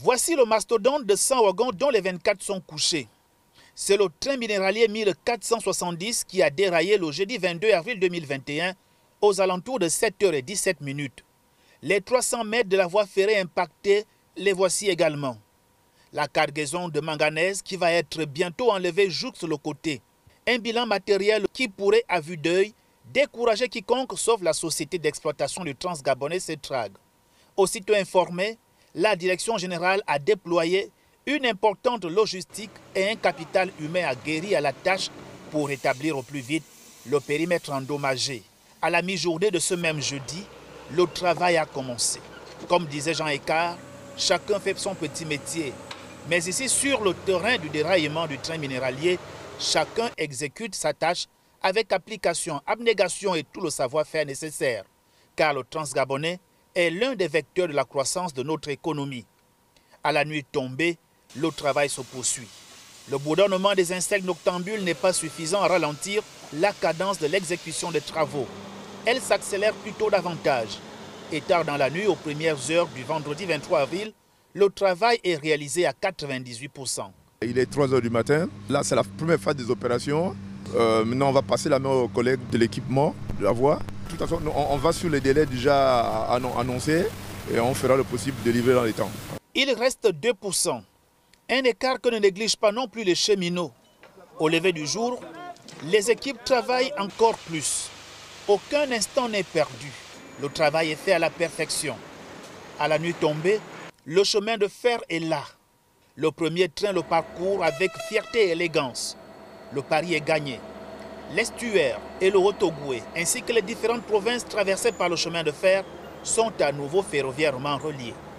Voici le mastodonte de 100 wagons dont les 24 sont couchés. C'est le train minéralier 1470 qui a déraillé le jeudi 22 avril 2021 aux alentours de 7h17. Les 300 mètres de la voie ferrée impactée, les voici également. La cargaison de manganèse qui va être bientôt enlevée jouxte le côté. Un bilan matériel qui pourrait, à vue d'œil, décourager quiconque sauf la société d'exploitation du Transgabonais Setrag. Aussitôt informée, la direction générale a déployé une importante logistique et un capital humain aguerri à la tâche pour rétablir au plus vite le périmètre endommagé. À la mi-journée de ce même jeudi, le travail a commencé. Comme disait Jean Écart, chacun fait son petit métier. Mais ici, sur le terrain du déraillement du train minéralier, chacun exécute sa tâche avec application, abnégation et tout le savoir-faire nécessaire. Car le Transgabonais est l'un des vecteurs de la croissance de notre économie. À la nuit tombée, le travail se poursuit. Le bourdonnement des insectes noctambules n'est pas suffisant à ralentir la cadence de l'exécution des travaux. Elle s'accélère plutôt davantage. Et tard dans la nuit, aux premières heures du vendredi 23 avril, le travail est réalisé à 98%. Il est 3 h du matin. Là, c'est la première phase des opérations. Maintenant, on va passer la main aux collègues de l'équipement de la voie. De toute façon, on va sur les délais déjà annoncés et on fera le possible de livrer dans les temps. Il reste 2%. Un écart que ne négligent pas non plus les cheminots. Au lever du jour, les équipes travaillent encore plus. Aucun instant n'est perdu. Le travail est fait à la perfection. À la nuit tombée, le chemin de fer est là. Le premier train le parcourt avec fierté et élégance. Le pari est gagné. L'estuaire et le Haut-Ogooué, ainsi que les différentes provinces traversées par le chemin de fer, sont à nouveau ferroviairement reliées.